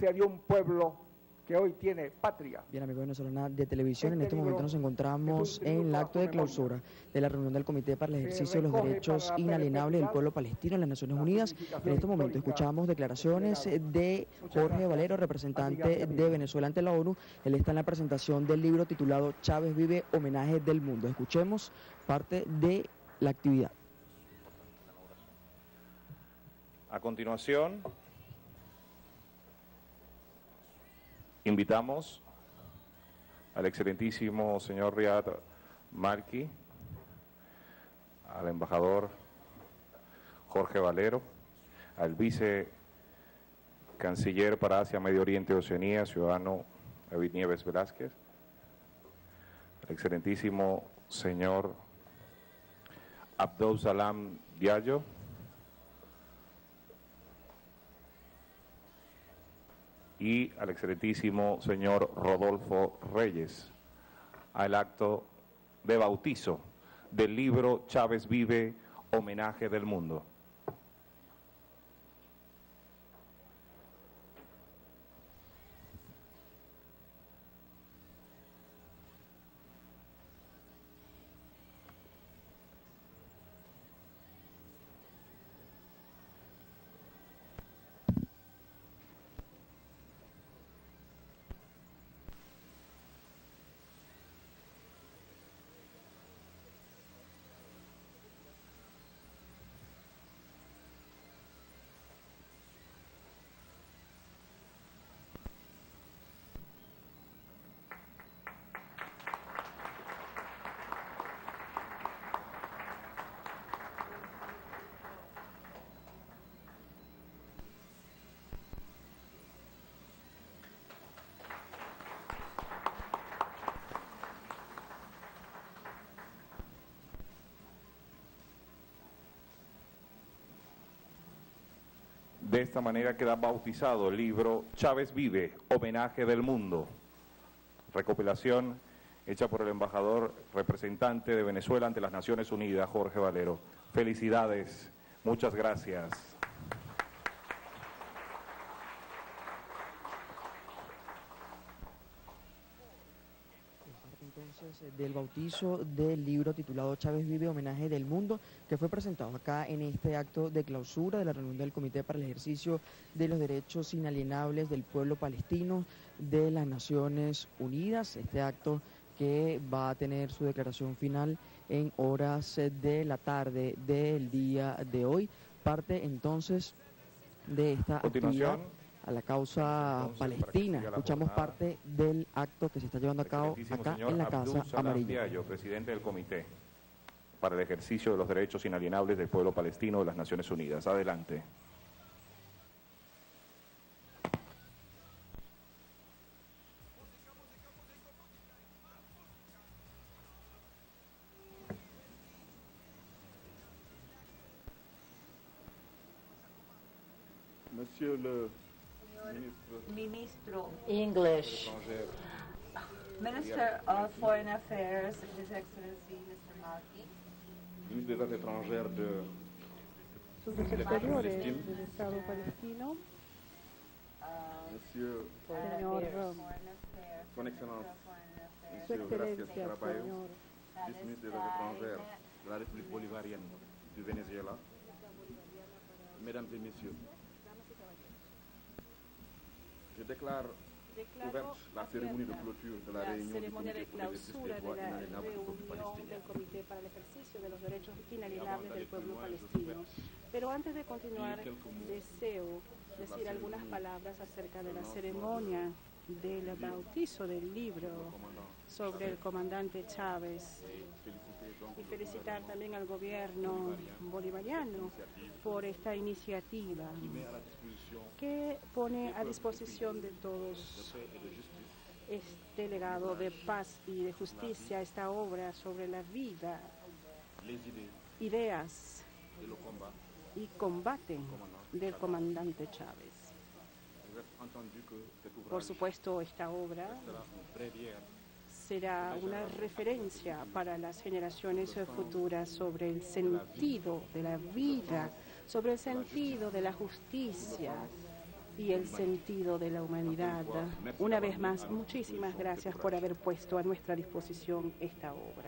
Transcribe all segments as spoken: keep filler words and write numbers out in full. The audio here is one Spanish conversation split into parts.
pertenece a de un pueblo que hoy tiene patria. Bien, amigos venezolana de televisión, en Este este momento nos encontramos en el acto de clausura de la reunión del Comité para el Ejercicio de los Derechos Inalienables del Pueblo Palestino en las Naciones Unidas. En este momento escuchamos declaraciones de Jorge Valero, representante de Venezuela ante la ONU. Él está en la presentación del libro titulado Chávez vive, homenaje del mundo. Escuchemos parte de la actividad. A continuación, invitamos al excelentísimo señor Riyad Malki, al embajador Jorge Valero, al vice canciller para Asia, Medio Oriente y Oceanía, ciudadano David Nieves Velázquez, al excelentísimo señor Abdou Salam Diallo, y al excelentísimo señor Rodolfo Reyes, al acto de bautizo del libro Chávez vive, homenaje del mundo. De esta manera queda bautizado el libro Chávez vive, homenaje del mundo. Recopilación hecha por el embajador representante de Venezuela ante las Naciones Unidas, Jorge Valero. Felicidades, muchas gracias. Entonces, del bautizo del libro titulado Chávez vive, homenaje del mundo, que fue presentado acá en este acto de clausura de la reunión del Comité para el Ejercicio de los Derechos Inalienables del Pueblo Palestino de las Naciones Unidas. Este acto que va a tener su declaración final en horas de la tarde del día de hoy. Parte entonces de esta actividad a la causa Entonces, palestina. Escuchamos jornada, parte del acto que se está llevando a cabo acá en la Casa Abdou Salam Amarilla. Diallo, presidente del Comité para el Ejercicio de los Derechos Inalienables del Pueblo Palestino de las Naciones Unidas. Adelante. Monsieur le Ministro English. Minister of Foreign Affairs, His Excellency mister Malki. Ministre des Affaires étrangères de Subsecretario del Estado palestino. Monsieur Señor Son Excellence Su Monsieur Velázquez Excelencia, Caraballo, señor vice-ministre des Affaires étrangères de la République bolivarienne du Venezuela. Mesdames et Messieurs, je déclare ouverte la cérémonie de clôture de la réunion du Comité pour l'exercice des droits inaliénables du peuple palestinien. del Comité para el Ejercicio de los Derechos Inalienables del Pueblo Palestino. Pero antes de continuar, deseo decir algunas palabras acerca de la ceremonia del bautizo del libro sobre el comandante Chávez y felicitar también al gobierno bolivariano por esta iniciativa que pone a disposición de todos este legado de paz y de justicia, esta obra sobre la vida, ideas y combate del comandante Chávez. Por supuesto, esta obra será una referencia para las generaciones futuras sobre el sentido de la vida, sobre el sentido de la justicia y el sentido de la humanidad. Una vez más, muchísimas gracias por haber puesto a nuestra disposición esta obra.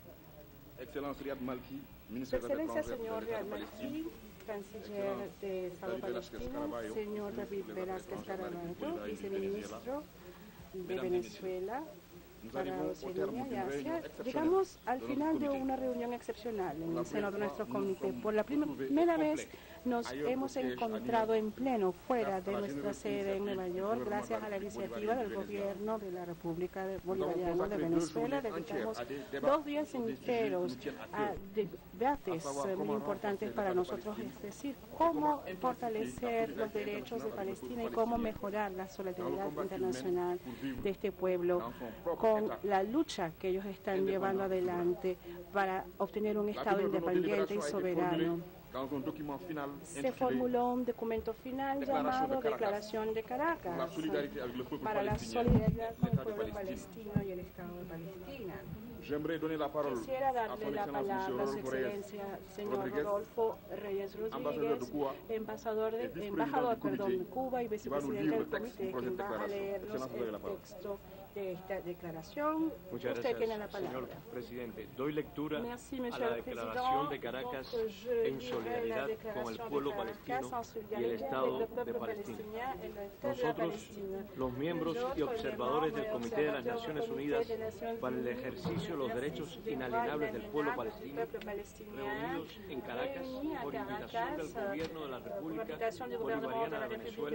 Su Excelencia, señor Riyad Malki, canciller de Estado palestino, señor David Velázquez Caraballo, viceministro de Venezuela para Oceanía y Asia, llegamos al final de una reunión excepcional en el seno de nuestro comité. Por la primera vez nos hemos encontrado en pleno fuera de nuestra sede en Nueva York, gracias a la iniciativa del gobierno de la República Bolivariana de Venezuela. Dedicamos dos días enteros a debates muy importantes para nosotros, es decir, cómo fortalecer los derechos de Palestina y cómo mejorar la solidaridad internacional de este pueblo con la lucha que ellos están llevando adelante para obtener un Estado independiente y soberano. Se formuló un documento final llamado Declaración de Caracas para la solidaridad con el pueblo palestino y el Estado de Palestina. Quisiera darle la palabra a su excelencia, señor Rodolfo Reyes Rodríguez, embajador de, embajador, perdón, de Cuba y vicepresidente del comité, quien va a leernos el texto de esta declaración. Muchas Usted gracias, tiene la palabra. señor presidente. Doy lectura Merci, a la declaración de Caracas en solidaridad con el pueblo palestino y el Estado de Palestina. Nosotros, los miembros y observadores del Comité de las Naciones Unidas para el ejercicio de los derechos inalienables del pueblo palestino, reunidos en Caracas por invitación del Gobierno de la República Bolivariana de Venezuela,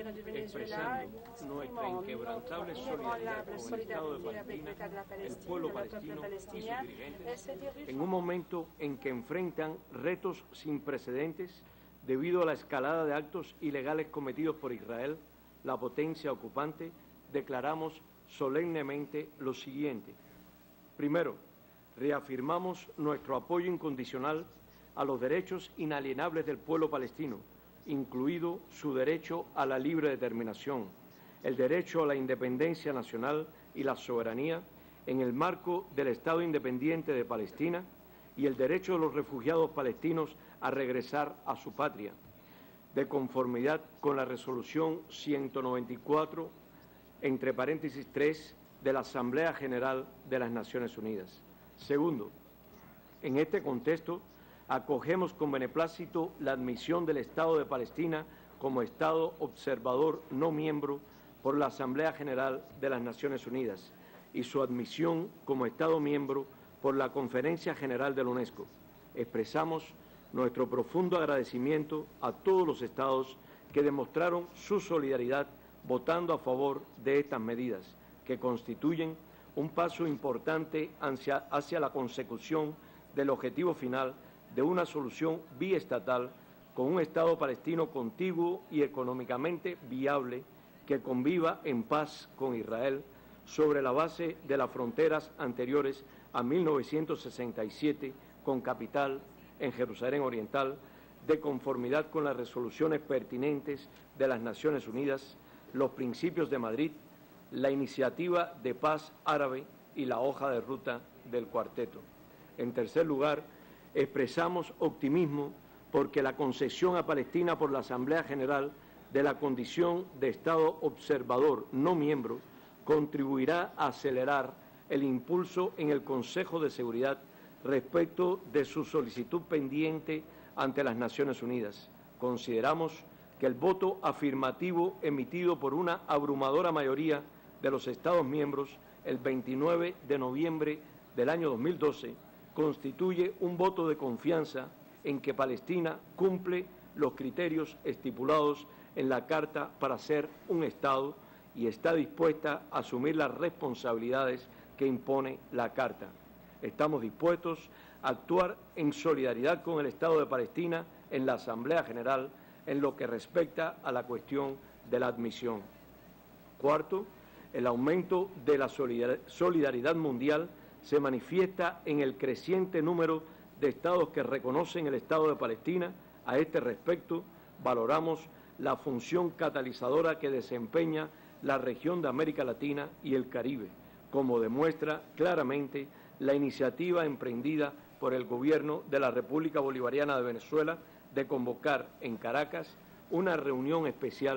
expresando nuestra inquebrantable solidaridad con el Estado de Palestina, el pueblo palestino y sus dirigentes, en un momento en que enfrentan retos sin precedentes debido a la escalada de actos ilegales cometidos por Israel, la potencia ocupante, declaramos solemnemente lo siguiente. Primero, reafirmamos nuestro apoyo incondicional a los derechos inalienables del pueblo palestino, incluido su derecho a la libre determinación, el derecho a la independencia nacional y la soberanía en el marco del Estado independiente de Palestina y el derecho de los refugiados palestinos a regresar a su patria, de conformidad con la resolución ciento noventa y cuatro, entre paréntesis tres, de la Asamblea General de las Naciones Unidas. Segundo, en este contexto, acogemos con beneplácito la admisión del Estado de Palestina como Estado observador no miembro por la Asamblea General de las Naciones Unidas y su admisión como Estado miembro por la Conferencia General de la UNESCO. Expresamos nuestro profundo agradecimiento a todos los Estados que demostraron su solidaridad votando a favor de estas medidas, que constituyen un paso importante hacia, hacia la consecución del objetivo final de una solución biestatal con un Estado palestino contiguo y económicamente viable que conviva en paz con Israel sobre la base de las fronteras anteriores a mil novecientos sesenta y siete, con capital en Jerusalén Oriental, de conformidad con las resoluciones pertinentes de las Naciones Unidas, los principios de Madrid, la iniciativa de paz árabe y la hoja de ruta del cuarteto. En tercer lugar, expresamos optimismo porque la concesión a Palestina por la Asamblea General de la condición de Estado observador no miembro contribuirá a acelerar el impulso en el Consejo de Seguridad respecto de su solicitud pendiente ante las Naciones Unidas. Consideramos que el voto afirmativo emitido por una abrumadora mayoría de los Estados miembros el veintinueve de noviembre del año dos mil doce constituye un voto de confianza en que Palestina cumple los criterios estipulados en la Carta para ser un Estado y está dispuesta a asumir las responsabilidades que impone la Carta. Estamos dispuestos a actuar en solidaridad con el Estado de Palestina en la Asamblea General en lo que respecta a la cuestión de la admisión. Cuarto, el aumento de la solidaridad mundial se manifiesta en el creciente número de estados que reconocen el Estado de Palestina. A este respecto, valoramos la función catalizadora que desempeña la región de América Latina y el Caribe, como demuestra claramente la iniciativa emprendida por el Gobierno de la República Bolivariana de Venezuela de convocar en Caracas una reunión especial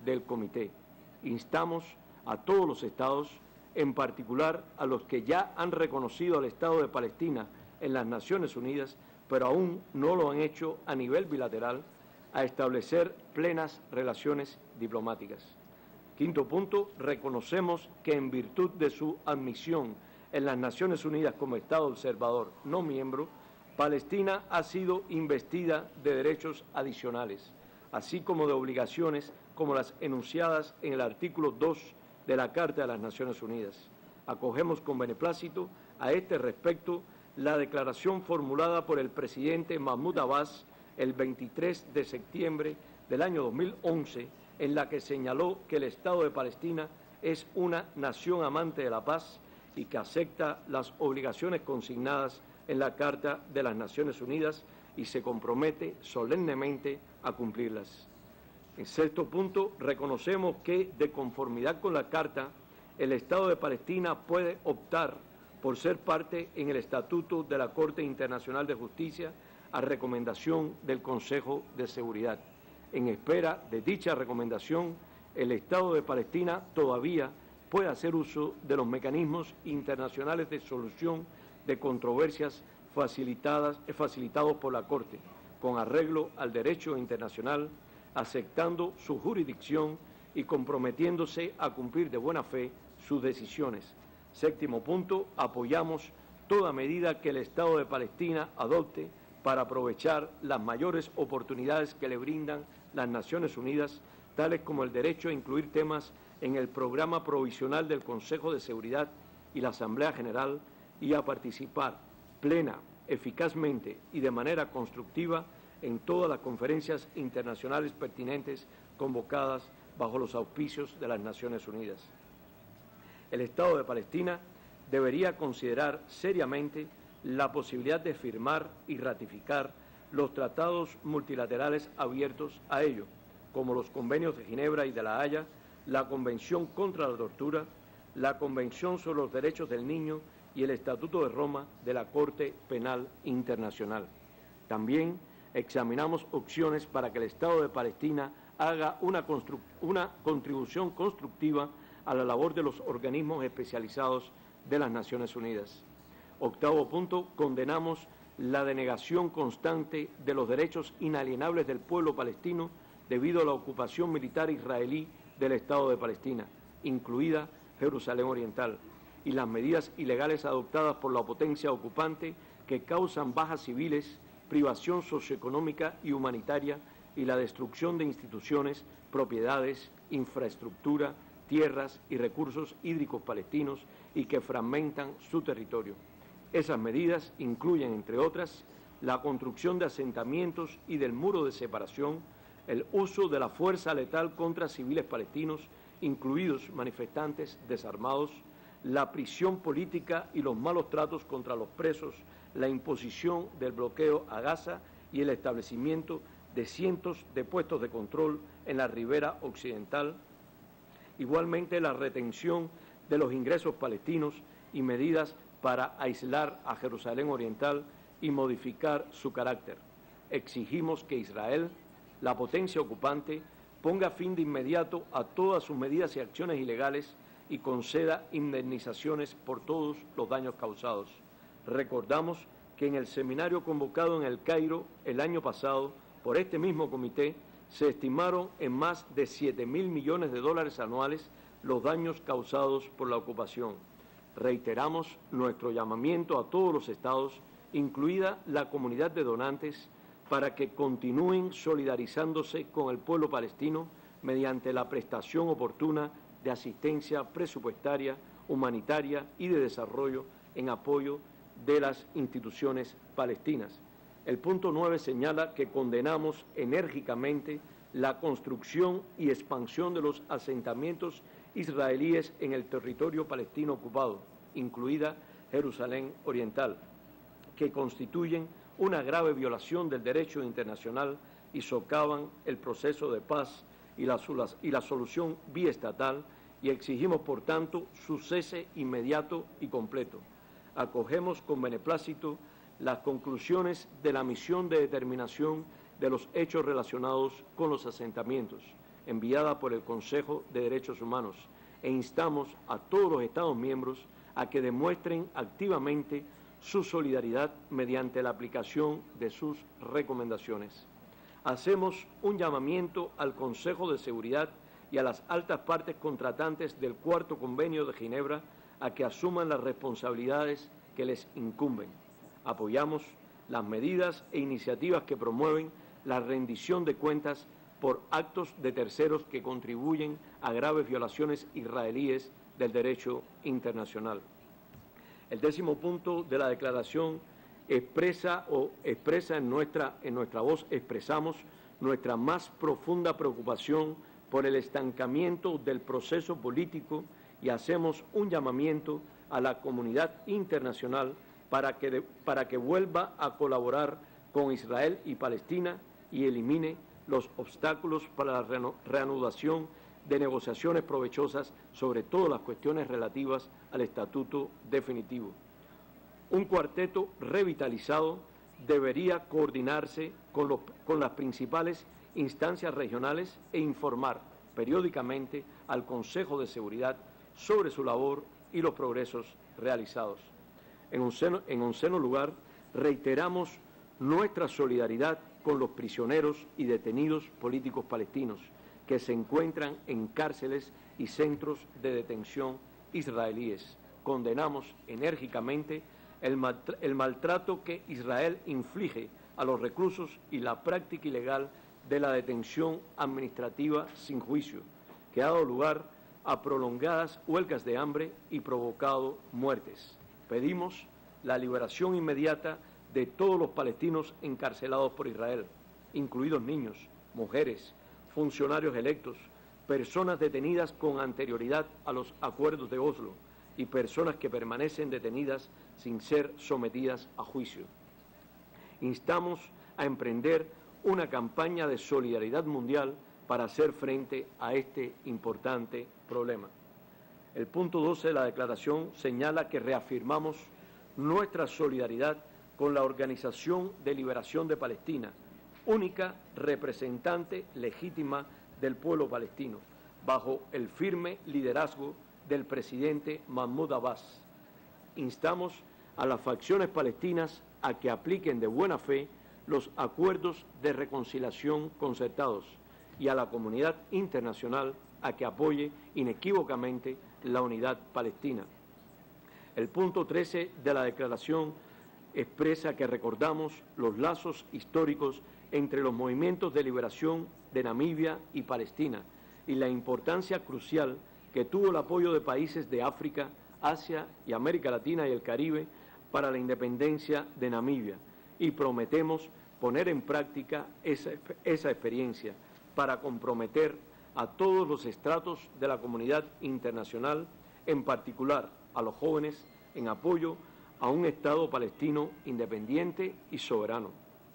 del Comité. Instamos a todos los Estados, en particular a los que ya han reconocido al Estado de Palestina en las Naciones Unidas, pero aún no lo han hecho a nivel bilateral, a establecer plenas relaciones diplomáticas. Quinto punto, reconocemos que en virtud de su admisión en las Naciones Unidas como Estado observador no miembro, Palestina ha sido investida de derechos adicionales, así como de obligaciones como las enunciadas en el artículo dos de la Carta de las Naciones Unidas. Acogemos con beneplácito a este respecto la declaración formulada por el presidente Mahmoud Abbas el veintitrés de septiembre del año dos mil once, en la que señaló que el Estado de Palestina es una nación amante de la paz y que acepta las obligaciones consignadas en la Carta de las Naciones Unidas y se compromete solemnemente a cumplirlas. En sexto punto, reconocemos que, de conformidad con la Carta, el Estado de Palestina puede optar por ser parte en el Estatuto de la Corte Internacional de Justicia a recomendación del Consejo de Seguridad. En espera de dicha recomendación, el Estado de Palestina todavía puede hacer uso de los mecanismos internacionales de solución de controversias facilitadas, facilitados por la Corte, con arreglo al derecho internacional, aceptando su jurisdicción y comprometiéndose a cumplir de buena fe sus decisiones. Séptimo punto, apoyamos toda medida que el Estado de Palestina adopte para aprovechar las mayores oportunidades que le brindan las Naciones Unidas, tales como el derecho a incluir temas en el programa provisional del Consejo de Seguridad y la Asamblea General y a participar plena, eficazmente y de manera constructiva en todas las conferencias internacionales pertinentes convocadas bajo los auspicios de las Naciones Unidas. El Estado de Palestina debería considerar seriamente la posibilidad de firmar y ratificar los tratados multilaterales abiertos a ello, como los convenios de Ginebra y de La Haya, la Convención contra la Tortura, la Convención sobre los Derechos del Niño y el Estatuto de Roma de la Corte Penal Internacional. También examinamos opciones para que el Estado de Palestina haga una, una contribución constructiva a la labor de los organismos especializados de las Naciones Unidas. Octavo punto, condenamos la denegación constante de los derechos inalienables del pueblo palestino debido a la ocupación militar israelí del Estado de Palestina, incluida Jerusalén Oriental, y las medidas ilegales adoptadas por la potencia ocupante que causan bajas civiles, privación socioeconómica y humanitaria y la destrucción de instituciones, propiedades, infraestructura, tierras y recursos hídricos palestinos y que fragmentan su territorio. Esas medidas incluyen, entre otras, la construcción de asentamientos y del muro de separación, el uso de la fuerza letal contra civiles palestinos, incluidos manifestantes desarmados, la prisión política y los malos tratos contra los presos, la imposición del bloqueo a Gaza y el establecimiento de cientos de puestos de control en la ribera occidental. Igualmente, la retención de los ingresos palestinos y medidas para aislar a Jerusalén Oriental y modificar su carácter. Exigimos que Israel, la potencia ocupante, ponga fin de inmediato a todas sus medidas y acciones ilegales y conceda indemnizaciones por todos los daños causados. Recordamos que en el seminario convocado en El Cairo el año pasado por este mismo comité se estimaron en más de siete mil millones de dólares anuales los daños causados por la ocupación. Reiteramos nuestro llamamiento a todos los estados, incluida la comunidad de donantes, para que continúen solidarizándose con el pueblo palestino mediante la prestación oportuna de asistencia presupuestaria, humanitaria y de desarrollo en apoyo de las instituciones palestinas. El punto nueve señala que condenamos enérgicamente la construcción y expansión de los asentamientos israelíes en el territorio palestino ocupado, incluida Jerusalén Oriental, que constituyen una grave violación del derecho internacional y socavan el proceso de paz y la, y la solución biestatal, y exigimos, por tanto, su cese inmediato y completo. Acogemos con beneplácito las conclusiones de la misión de determinación de los hechos relacionados con los asentamientos, enviada por el Consejo de Derechos Humanos e instamos a todos los Estados miembros a que demuestren activamente su solidaridad mediante la aplicación de sus recomendaciones. Hacemos un llamamiento al Consejo de Seguridad y a las altas partes contratantes del Cuarto Convenio de Ginebra a que asuman las responsabilidades que les incumben. Apoyamos las medidas e iniciativas que promueven la rendición de cuentas por actos de terceros que contribuyen a graves violaciones israelíes del derecho internacional. El décimo punto de la declaración expresa o expresa en nuestra, en nuestra voz, expresamos nuestra más profunda preocupación por el estancamiento del proceso político y hacemos un llamamiento a la comunidad internacional para que, de, para que vuelva a colaborar con Israel y Palestina y elimine los obstáculos para la reanudación de negociaciones provechosas, sobre todo las cuestiones relativas al estatuto definitivo. Un cuarteto revitalizado debería coordinarse con, los, con las principales instancias regionales e informar periódicamente al Consejo de Seguridad sobre su labor y los progresos realizados. En onceno, en onceno lugar, reiteramos nuestra solidaridad con los prisioneros y detenidos políticos palestinos que se encuentran en cárceles y centros de detención israelíes. Condenamos enérgicamente el, mal, el maltrato que Israel inflige a los reclusos y la práctica ilegal de la detención administrativa sin juicio, que ha dado lugar a prolongadas huelgas de hambre y provocado muertes. Pedimos la liberación inmediata de todos los palestinos encarcelados por Israel, incluidos niños, mujeres, funcionarios electos, personas detenidas con anterioridad a los acuerdos de Oslo y personas que permanecen detenidas sin ser sometidas a juicio. Instamos a emprender una campaña de solidaridad mundial para hacer frente a este importante problema. El punto doce de la declaración señala que reafirmamos nuestra solidaridad con la Organización de Liberación de Palestina, única representante legítima del pueblo palestino, bajo el firme liderazgo del presidente Mahmoud Abbas. Instamos a las facciones palestinas a que apliquen de buena fe los acuerdos de reconciliación concertados y a la comunidad internacional a que apoye inequívocamente la unidad palestina. El punto trece de la declaración expresa que recordamos los lazos históricos entre los movimientos de liberación de Namibia y Palestina y la importancia crucial que tuvo el apoyo de países de África, Asia y América Latina y el Caribe para la independencia de Namibia, y prometemos poner en práctica esa, esa experiencia para comprometer a todos los estratos de la comunidad internacional, en particular a los jóvenes, en apoyo a un Estado palestino independiente y soberano.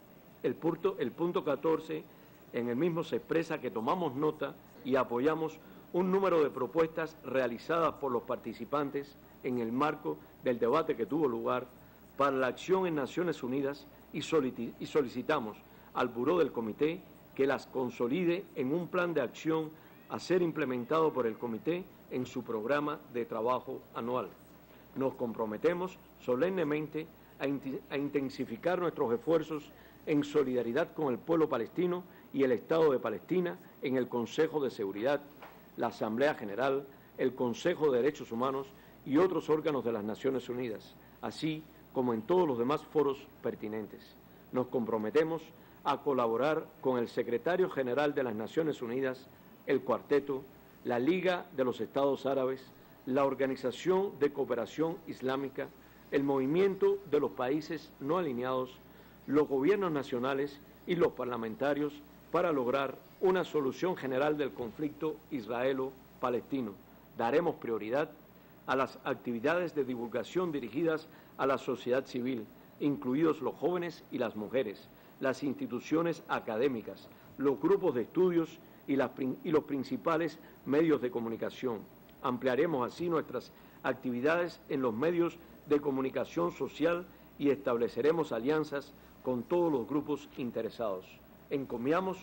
El punto, el punto catorce, en el mismo se expresa que tomamos nota y apoyamos un número de propuestas realizadas por los participantes en el marco del debate que tuvo lugar para la acción en Naciones Unidas y solicitamos al Buró del Comité que las consolide en un plan de acción a ser implementado por el Comité en su programa de trabajo anual. Nos comprometemos solemnemente a, int- a intensificar nuestros esfuerzos en solidaridad con el pueblo palestino y el Estado de Palestina en el Consejo de Seguridad, la Asamblea General, el Consejo de Derechos Humanos y otros órganos de las Naciones Unidas, así como en todos los demás foros pertinentes. Nos comprometemos a colaborar con el Secretario General de las Naciones Unidas, el Cuarteto, la Liga de los Estados Árabes, la Organización de Cooperación Islámica, el Movimiento de los Países No Alineados, los gobiernos nacionales y los parlamentarios para lograr una solución general del conflicto israelo-palestino. Daremos prioridad a las actividades de divulgación dirigidas a la sociedad civil, incluidos los jóvenes y las mujeres, las instituciones académicas, los grupos de estudios y, las, y los principales medios de comunicación. Ampliaremos así nuestras actividades en los medios de comunicación social y estableceremos alianzas con todos los grupos interesados. Encomiamos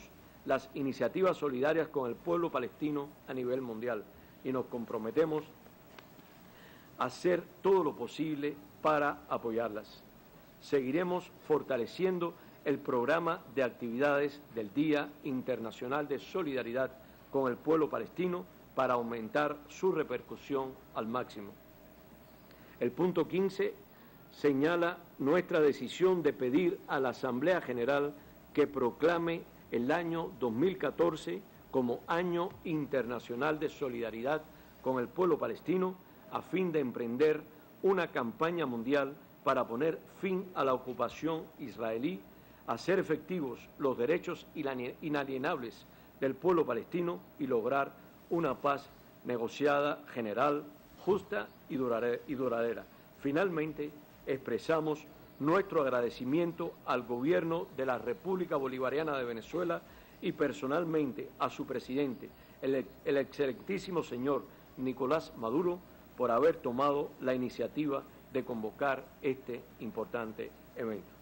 las iniciativas solidarias con el pueblo palestino a nivel mundial y nos comprometemos a hacer todo lo posible para apoyarlas. Seguiremos fortaleciendo el programa de actividades del Día Internacional de Solidaridad con el pueblo palestino para aumentar su repercusión al máximo. El punto quince señala nuestra decisión de pedir a la Asamblea General que proclame el año dos mil catorce como Año Internacional de Solidaridad con el pueblo palestino a fin de emprender una campaña mundial para poner fin a la ocupación israelí, hacer efectivos los derechos inalienables del pueblo palestino y lograr una paz negociada, general, justa y duradera. Finalmente, expresamos nuestro agradecimiento al Gobierno de la República Bolivariana de Venezuela y personalmente a su presidente, el, el excelentísimo señor Nicolás Maduro, por haber tomado la iniciativa de convocar este importante evento.